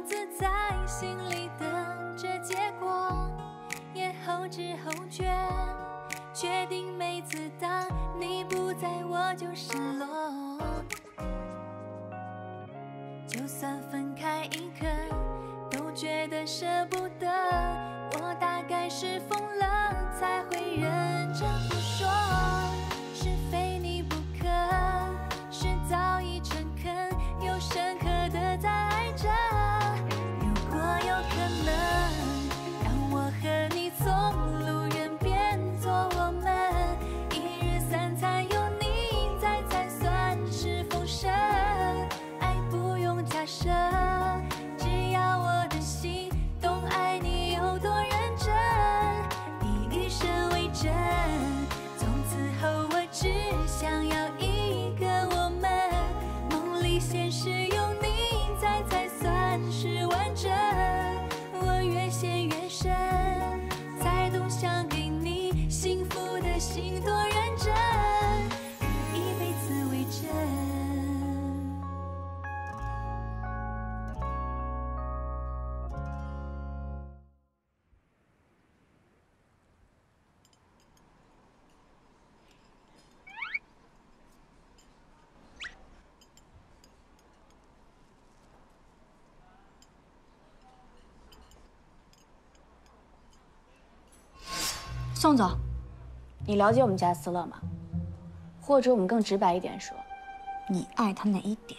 自在心里等着结果，也后知后觉，决定每次当你不在我就失落。就算分开一刻，都觉得舍不得。我大概是疯了，才会认真不说，是非你不可，是早已诚恳又深刻的在爱着。如果有可能，让我和你从路人变作我们，一日三餐有你在才算是丰盛。爱不用假设，只要我的心懂爱你有多认真，以余生为证。从此后我只想要一个我们，梦里现实有你在才算是完整。我越陷越深，才懂想给你幸福的心多认真，以一辈子为证。 宋总，你了解我们家思乐吗？或者我们更直白一点说，你爱他哪一点？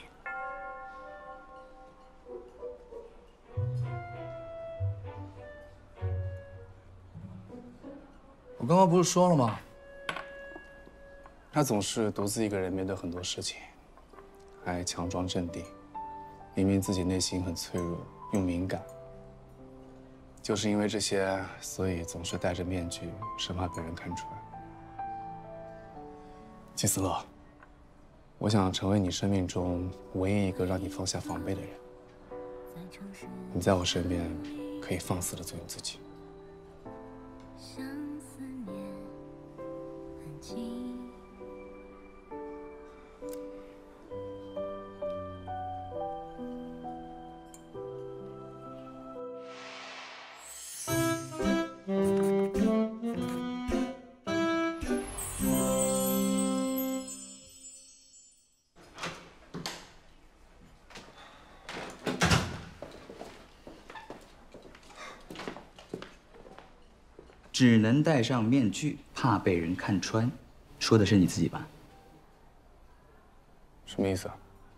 我刚刚不是说了吗？他总是独自一个人面对很多事情，还强装镇定，明明自己内心很脆弱又敏感。就是因为这些，所以总是戴着面具，生怕被人看出来。季思乐，我想成为你生命中唯一一个让你放下防备的人。你在我身边，可以放肆的做你自己。 只能戴上面具，怕被人看穿，说的是你自己吧？ 什么意思啊？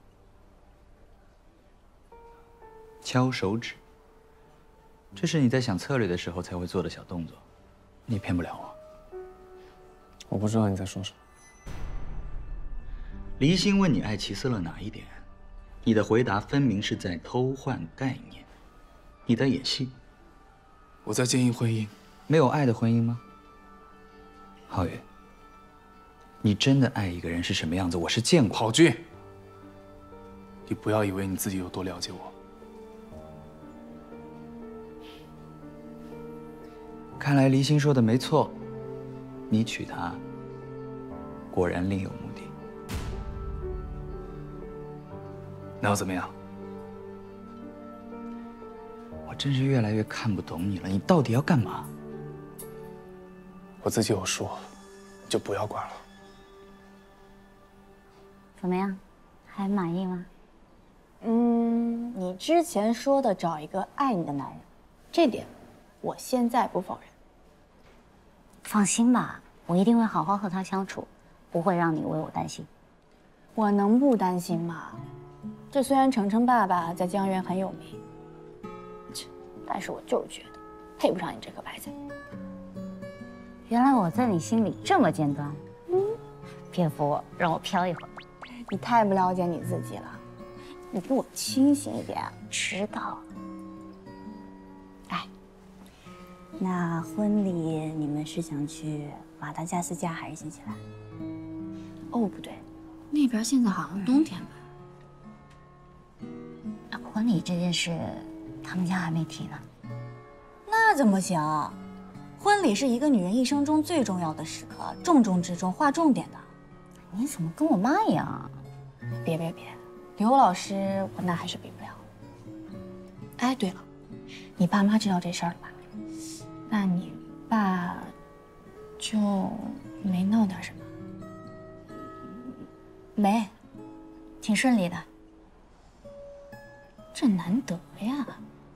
敲手指，这是你在想策略的时候才会做的小动作，你骗不了我。 我不知道你在说什么。 离心问你爱齐思乐哪一点，你的回答分明是在偷换概念，你在演戏。 我在经营婚姻。 没有爱的婚姻吗？浩宇，你真的爱一个人是什么样子？我是见过。 郝俊，你不要以为你自己有多了解我。 看来离心说的没错，你娶她，果然另有目的。 那又怎么样？ 我真是越来越看不懂你了，你到底要干嘛？ 我自己有数，你就不要管了。 怎么样，还满意吗？ 你之前说的找一个爱你的男人，这点我现在不否认。 放心吧，我一定会好好和他相处，不会让你为我担心。 我能不担心吗？这虽然程程爸爸在江源很有名，但是我就是觉得配不上你这颗白菜。 原来我在你心里这么尖端，别扶我，让我飘一会儿。 你太不了解你自己了，你给我清醒一点。 知道。 哎， 那婚礼你们是想去马达加斯加还是新西兰？ 哦，不对，那边现在好像冬天吧。 婚礼这件事，他们家还没提呢。 那怎么行？婚礼是一个女人一生中最重要的时刻，重中之重，划重点的。 你怎么跟我妈一样？ 别，刘老师我那还是比不了。 哎，对了，你爸妈知道这事儿了吧？那你爸就没闹点什么？ 没，挺顺利的。 这难得呀。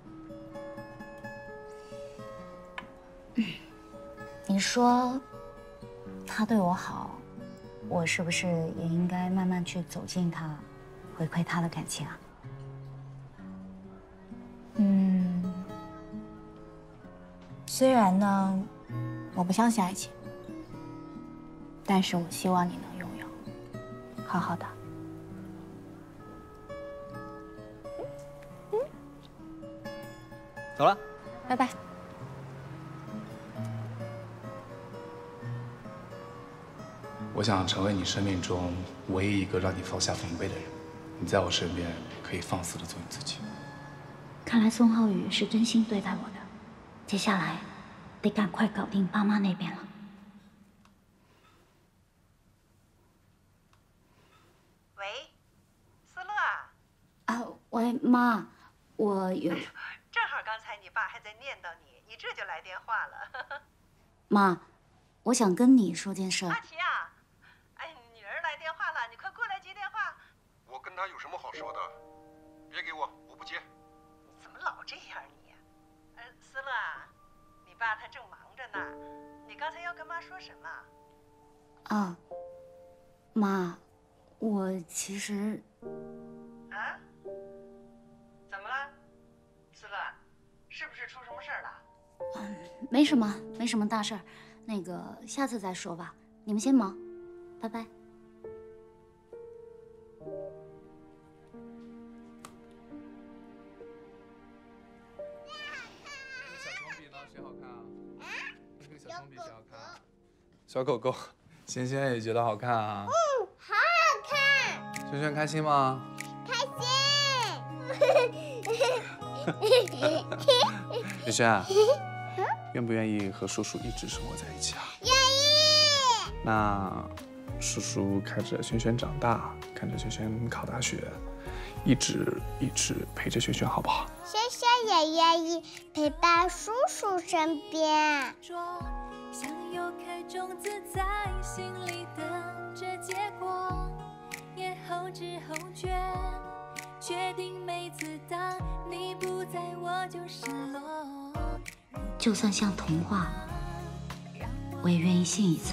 你说他对我好，我是不是也应该慢慢去走近他，回馈他的感情啊？ 虽然呢，我不相信爱情，但是我希望你能拥有，好好的。 走了， 拜拜。 我想成为你生命中唯一一个让你放下防备的人。你在我身边可以放肆的做你自己。 看来宋浩宇是真心对待我的，接下来得赶快搞定爸妈那边了。 喂，思乐啊。 啊，喂，妈，我有。 正好刚才你爸还在念叨你，你这就来电话了。 妈，我想跟你说件事。 阿奇啊，哎，女儿来电话了，你快过来接电话。 我跟她有什么好说的？别给我，我不接。 怎么老这样你？思乐啊，你爸他正忙着呢，你刚才要跟妈说什么？ 啊，妈，我其实…… 啊？怎么了？思乐，是不是出什么事儿了？ 没什么，没什么大事儿，那个下次再说吧。你们先忙，拜拜。 小熊比呢？谁好看啊？那个小熊比谁好看啊？小狗狗，萱萱也觉得好看啊。 好好看。 萱萱开心吗？ 开心。 萱萱，愿不愿意和叔叔一直生活在一起啊？ 愿意。 那叔叔看着萱萱长大，看着萱萱考大学，一直陪着萱萱，好不好？ 萱萱也愿意陪伴叔叔身边。 想有颗种子在心里等着结果，也后知后觉，确定每次当你不在我就失落。 就算像童话，我也愿意信一次。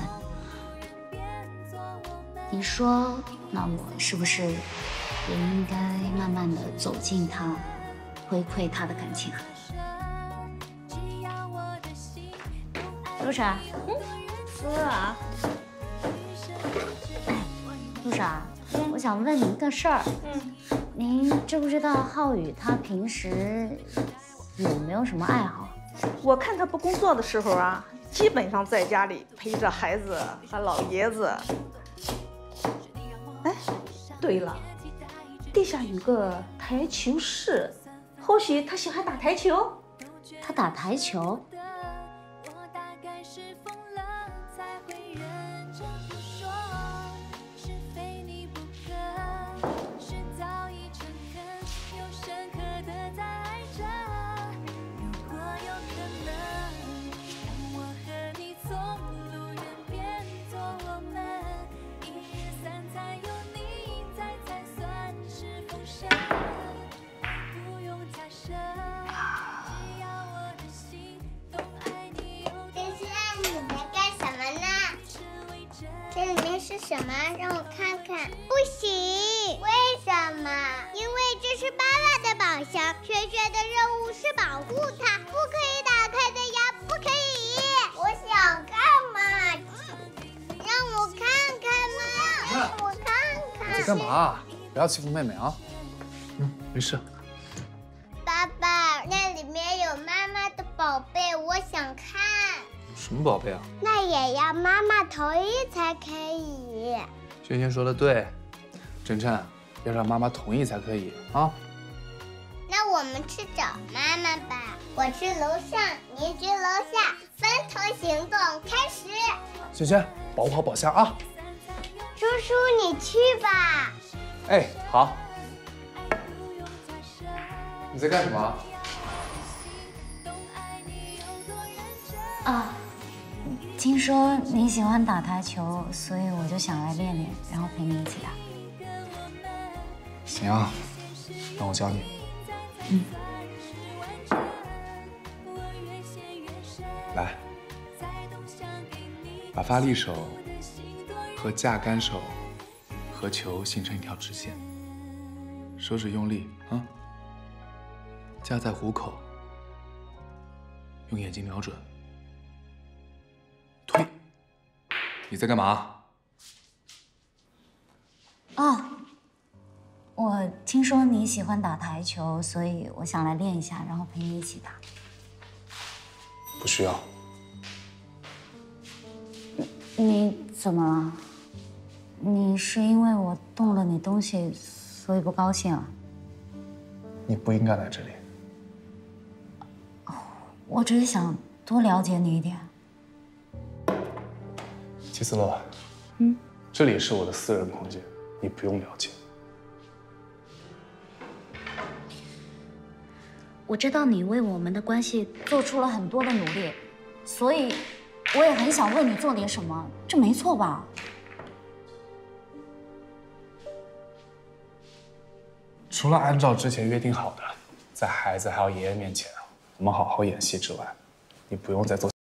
你说，那我是不是也应该慢慢的走近他，回馈他的感情啊？陆婶，思乐啊，哎，陆婶，我想问你一个事儿，您知不知道浩宇他平时有没有什么爱好？ 我看他不工作的时候啊，基本上在家里陪着孩子和老爷子。哎，对了，地下有个台球室，或许他喜欢打台球。 他打台球？ 是什么？让我看看。不行。为什么？因为这是爸爸的宝箱，萱萱的任务是保护它，不可以打开的呀，不可以。我想看嘛，让我看看嘛，让我看看。 你干嘛？不要欺负妹妹啊！没事。 爸爸，那里面有妈妈的宝贝，我想看。 什么宝贝啊？ 那也要妈妈同意才可以。 萱萱说的对，晨晨要让妈妈同意才可以啊。 那我们去找妈妈吧。我去楼上，你去楼下，分头行动，开始。 萱萱，保护好宝箱啊！ 叔叔，你去吧。 哎，好。你在干什么？ 啊，听说你喜欢打台球，所以我就想来练练，然后陪你一起打。 行啊，让我教你。来，把发力手和架杆手和球形成一条直线，手指用力啊，架在虎口，用眼睛瞄准，推。你在干嘛？ 哦，我听说你喜欢打台球，所以我想来练一下，然后陪你一起打。 不需要。 你怎么了？你是因为我动了你东西，所以不高兴啊？ 你不应该来这里。 我只是想多了解你一点。 齐思乐，这里是我的私人空间，你不用了解。 我知道你为我们的关系做出了很多的努力，所以我也很想为你做点什么，这没错吧？ 除了按照之前约定好的，在孩子还有爷爷面前，我们好好演戏之外，你不用再做。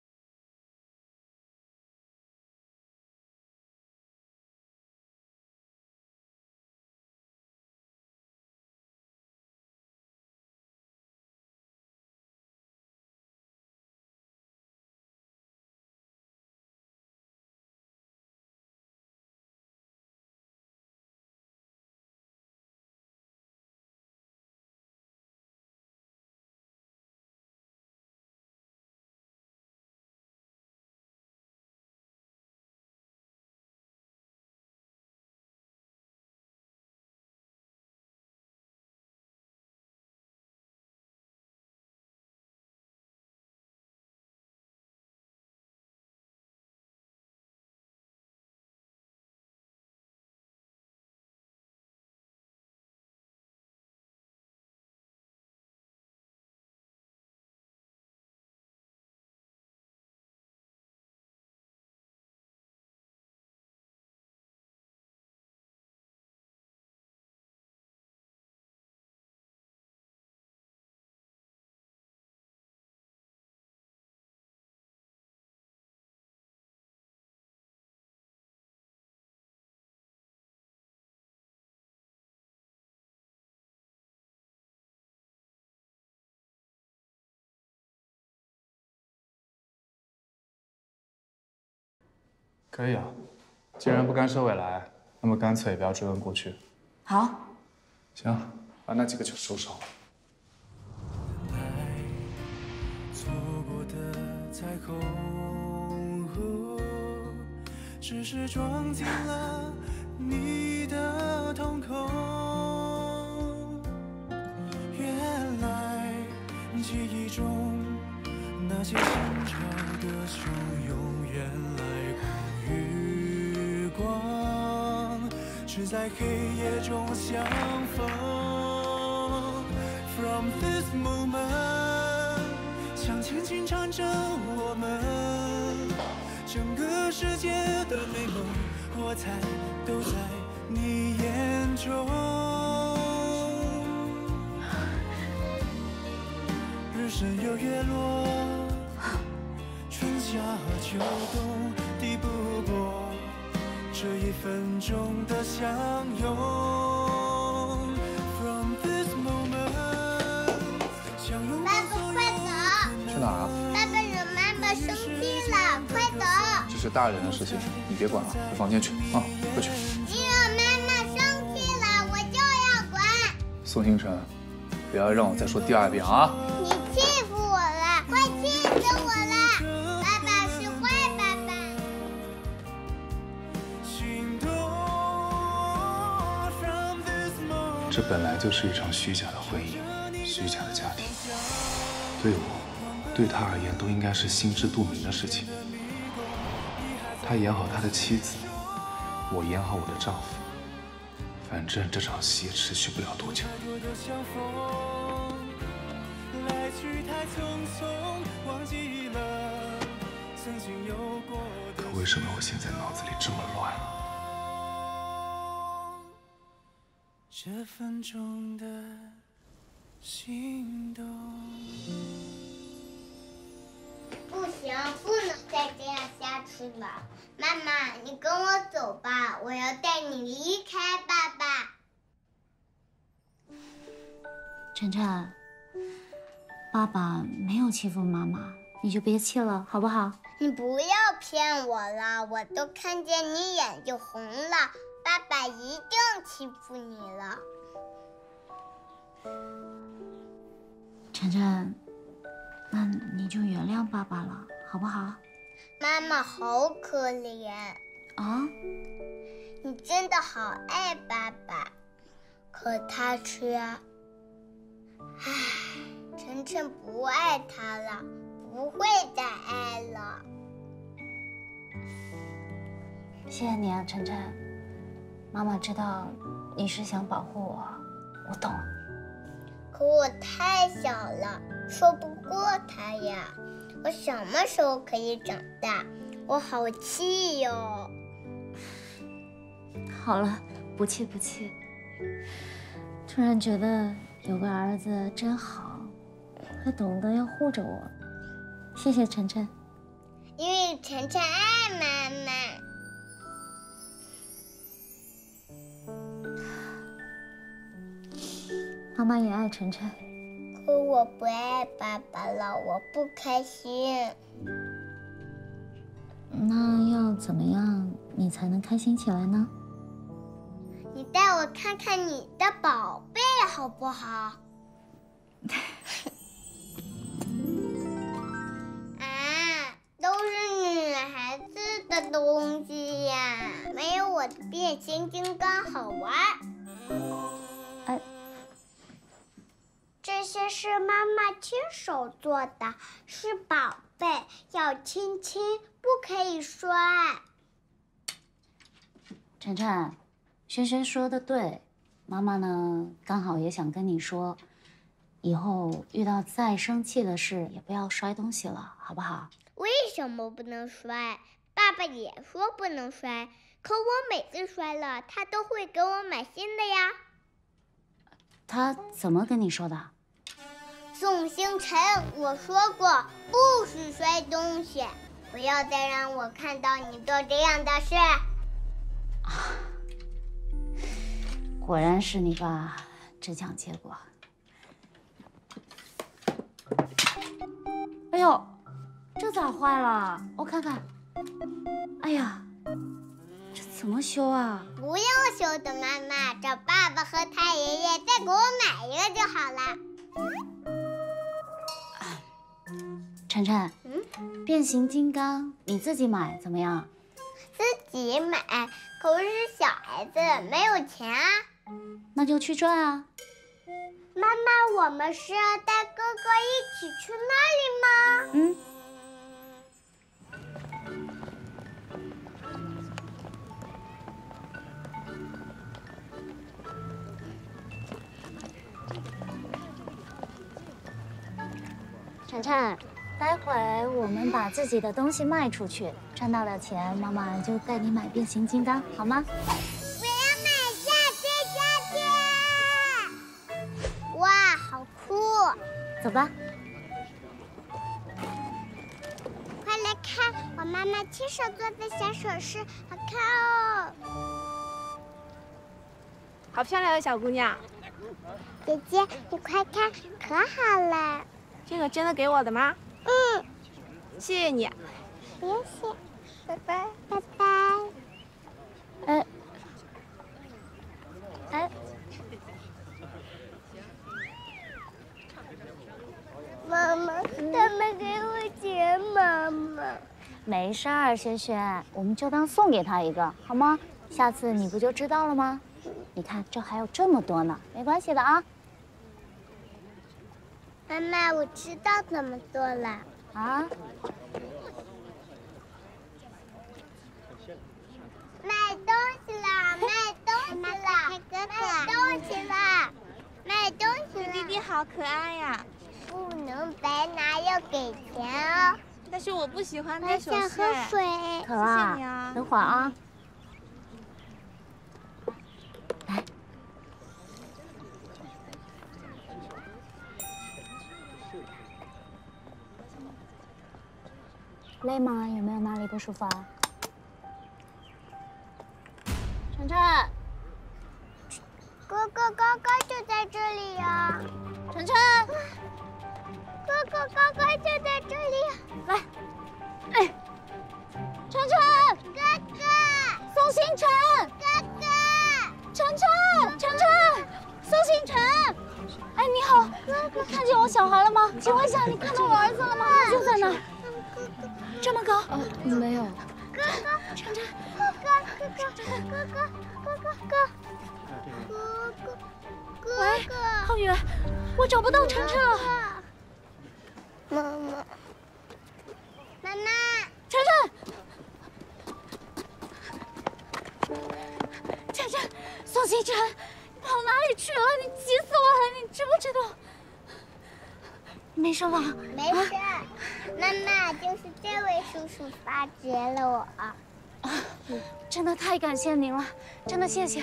可以啊，既然不干涉未来，那么干脆也不要追问过去。 好， 行，把那几个球收手。 错过的彩虹，只是装进了你的瞳孔。原来记忆中那些深潮的汹涌，原来空与光是在黑夜中相逢。From this moment， 向前进唱着我们，整个世界的美梦我猜都在你眼中。日升又月落，春夏秋冬，抵不过这1分钟的相拥。From this moment， 相拥爸爸，快走！ 去哪儿啊？ 爸爸惹妈妈生气了，快走！ 这是大人的事情，你别管了，回房间去啊，快去。 你惹妈妈生气了，我就要管！ 宋星辰，不要让我再说第2遍啊！ 你欺负我了，快气死我了！爸爸是坏爸爸。 这本来就是一场虚假的婚姻，虚假的家庭，对我，对他而言都应该是心知肚明的事情。他演好他的妻子，我演好我的丈夫，反正这场戏持续不了多久。 来去太匆匆，忘记了可为什么我现在脑子里这么乱？ 这分钟的心动。 不行，不能再这样下去了。妈妈，你跟我走吧，我要带你离开爸爸。 晨晨，爸爸没有欺负妈妈，你就别气了，好不好？ 你不要骗我了，我都看见你眼睛红了，爸爸一定欺负你了。 晨晨，那你就原谅爸爸了，好不好？ 妈妈好可怜啊！ 你真的好爱爸爸，可他却……唉，晨晨不爱他了，不会再爱了。 谢谢你啊，晨晨。妈妈知道你是想保护我，我懂。 可我太小了，说不过他呀。我什么时候可以长大？我好气哟。 好了，不气不气。突然觉得有个儿子真好，还懂得要护着我。谢谢晨晨。 因为晨晨爱妈妈。 妈妈也爱晨晨。 可我不爱爸爸了，我不开心。 那要怎么样你才能开心起来呢？ 你带我看看你的宝贝好不好？都是女孩子的东西呀，没有我的变形金刚好玩。这些是妈妈亲手做的，是宝贝，要亲亲，不可以摔。 晨晨，轩轩说的对，妈妈呢刚好也想跟你说，以后遇到再生气的事也不要摔东西了，好不好？ 为什么不能摔？爸爸也说不能摔，可我每次摔了，他都会给我买新的呀。 他怎么跟你说的？ 宋星辰，我说过不许摔东西，不要再让我看到你做这样的事。 果然是你爸只讲结果。哎呦，这咋坏了？我看看。哎呀，这怎么修啊？ 不用修的，妈妈，找爸爸和太爷爷再给我买一个就好了。 晨晨，变形金刚你自己买怎么样？ 自己买，可是小孩子没有钱啊。 那就去赚啊。 妈妈，我们是要带哥哥一起去那里吗？ 晨晨，待会我们把自己的东西卖出去，赚到了钱，妈妈就带你买变形金刚，好吗？ 我要买下这家店！哇，好酷！ 走吧。 快来看我妈妈亲手做的小首饰，好看哦！ 好漂亮的小姑娘。 姐姐，你快看，可好了。 这个真的给我的吗？谢谢你。 不用谢，拜拜，拜拜。妈妈，他们给我钱，妈妈。 没事儿，轩轩，我们就当送给他一个，好吗？下次你不就知道了吗？你看，这还有这么多呢，没关系的啊。 妈妈，我知道怎么做了。 啊？ 买东西啦！买东西啦！买东西啦！买东西啦！ 弟弟好可爱呀！ 不能白拿，要给钱哦。 但是我不喜欢我戴首想饰。 喝水。 可乐， 谢谢你啊等会儿啊。来，累吗？有没有哪里不舒服啊？晨晨， 哥哥刚刚就在这里呀！ 晨晨， 哥哥刚刚就在这里。 来，哎，晨晨， 哥哥， 宋星辰， 哥哥， 晨晨，晨晨，宋星辰，哎，你好，你看见我小孩了吗？请问一下，你看到我儿子了吗？他就在那儿，这么高？没有。 哥哥， 晨晨， 哥哥， 喂，浩宇，我找不到晨晨了。 妈妈， 晨晨，晨晨，宋星辰，你跑哪里去了？你急死我了，你知不知道？没事吧？ 没事。妈妈，就是这位叔叔发觉了我。 真的太感谢您了，真的谢谢。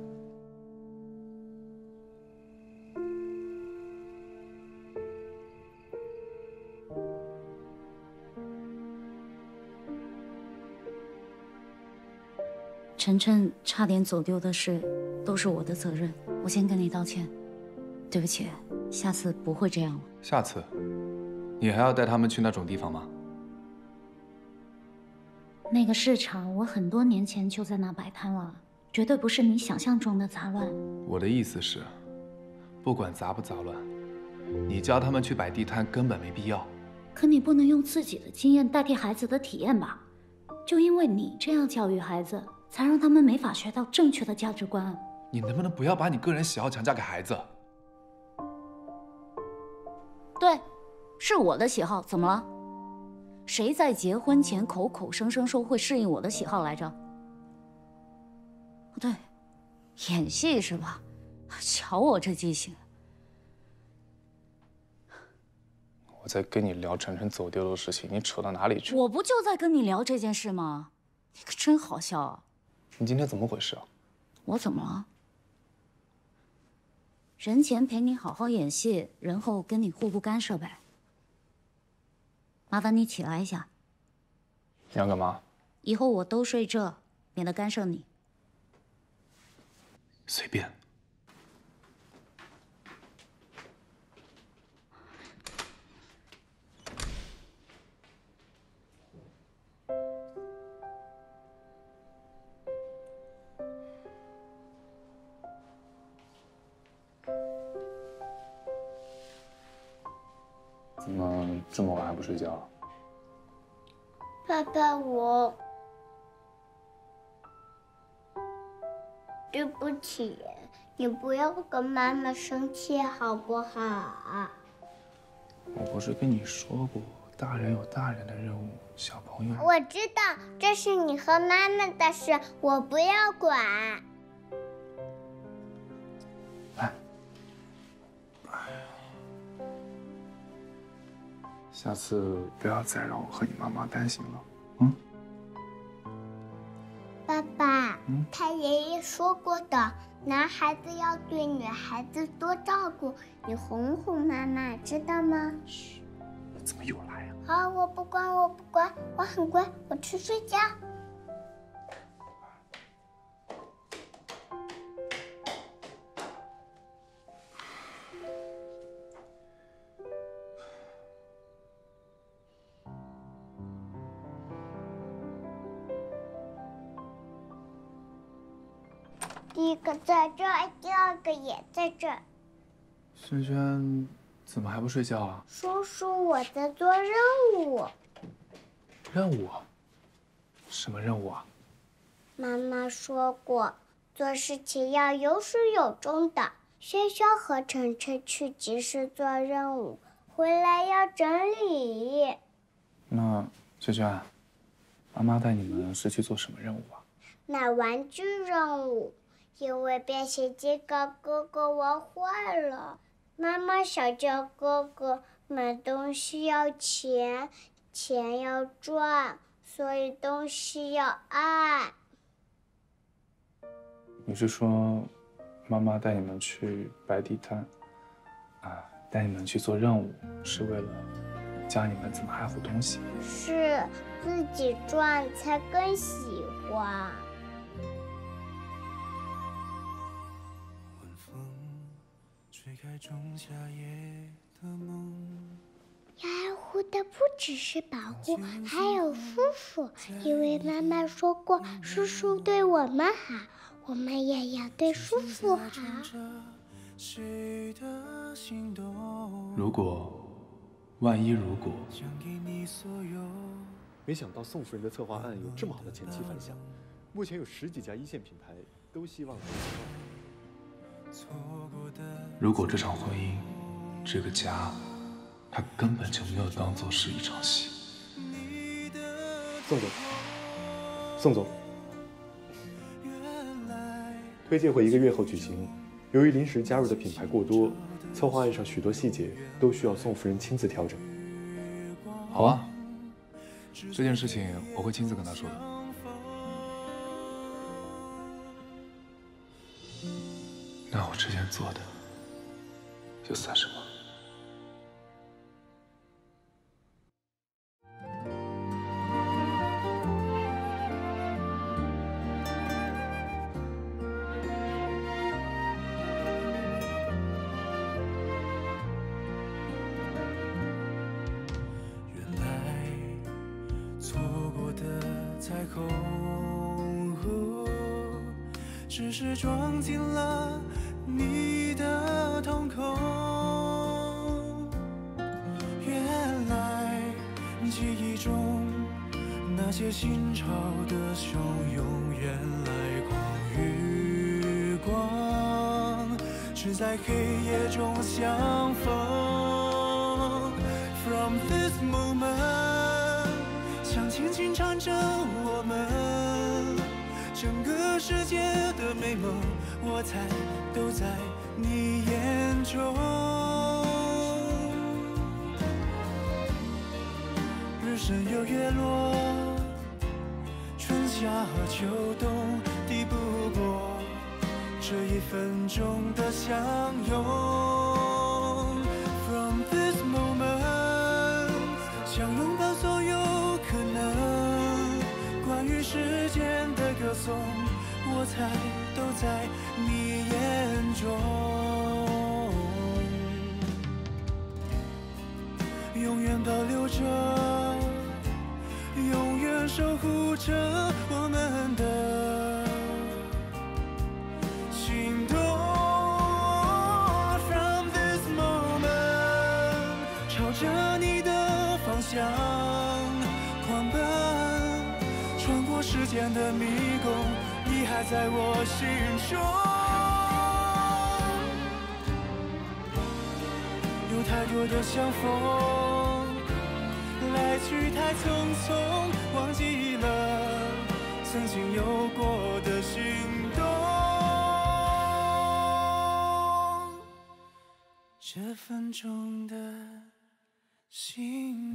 晨晨差点走丢的事，都是我的责任，我先跟你道歉，对不起，下次不会这样了。 下次，你还要带他们去那种地方吗？ 那个市场，我很多年前就在那摆摊了，绝对不是你想象中的杂乱。 我的意思是，不管杂不杂乱，你教他们去摆地摊根本没必要。 可你不能用自己的经验代替孩子的体验吧？就因为你这样教育孩子，才让他们没法学到正确的价值观。 你能不能不要把你个人喜好强加给孩子？ 对，是我的喜好，怎么了？谁在结婚前口口声声说会适应我的喜好来着？不对，演戏是吧？瞧我这记性！ 我在跟你聊晨晨走丢的事情，你扯到哪里去？ 我不就在跟你聊这件事吗？你可真好笑啊！ 你今天怎么回事啊？ 我怎么了？人前陪你好好演戏，人后跟你互不干涉呗。麻烦你起来一下。 你要干嘛？ 以后我都睡这，免得干涉你。 随便。 怎么这么晚还不睡觉？ 爸爸，我对不起，你不要跟妈妈生气好不好？ 我不是跟你说过，大人有大人的任务，小朋友…… 我知道这是你和妈妈的事，我不要管。 来，下次不要再让我和你妈妈担心了，嗯？ 爸爸，他爷爷说过的，男孩子要对女孩子多照顾，你哄哄妈妈，知道吗？ 嘘，怎么又来呀？ 好，我不管，我不管，我很乖，我去睡觉。第一个在这儿，第二个也在这儿。 轩轩，怎么还不睡觉啊？ 叔叔，我在做任务。 任务？什么任务啊？ 妈妈说过，做事情要有始有终的。轩轩和晨晨去集市做任务，回来要整理。 那轩轩，妈妈带你们是去做什么任务啊？ 买玩具任务。因为变形金刚哥哥玩坏了，妈妈想叫哥哥买东西要钱， 钱要赚，所以东西要爱。 你是说，妈妈带你们去摆地摊，带你们去做任务，是为了教你们怎么爱护东西？ 是，自己赚才更喜欢。 吹开仲夏夜的梦， 要爱护的不只是保护，还有叔叔，因为妈妈说过，叔叔对我们好，我们也要对叔叔好。 如果，万一如果， 没想到宋夫人的策划案有这么好的前期反响，目前有10几家一线品牌都希望。 如果这场婚姻，这个家，它根本就没有当做是一场戏。 宋总，宋总，推介会1个月后举行。由于临时加入的品牌过多，策划案上许多细节都需要宋夫人亲自调整。 好啊，这件事情我会亲自跟他说的。那我之前做的，又算什么？ 只是装进了你的瞳孔。原来记忆中那些心潮的汹涌，原来光与光只在黑夜中相逢。From this moment， 想轻轻唱着我们整个世界的美梦，我猜都在你眼中。日升又月落，春夏秋冬，抵不过这1分钟的相拥。From this moment， 想拥抱所有可能，关于时间的歌颂，我猜都在你眼中，永远保留着，永远守护着我们的心动。From this moment， 朝着你的方向狂奔，穿过时间的迷宫，你还在我心中。有太多的相逢，来去太匆匆，忘记了曾经有过的心动。这分钟的心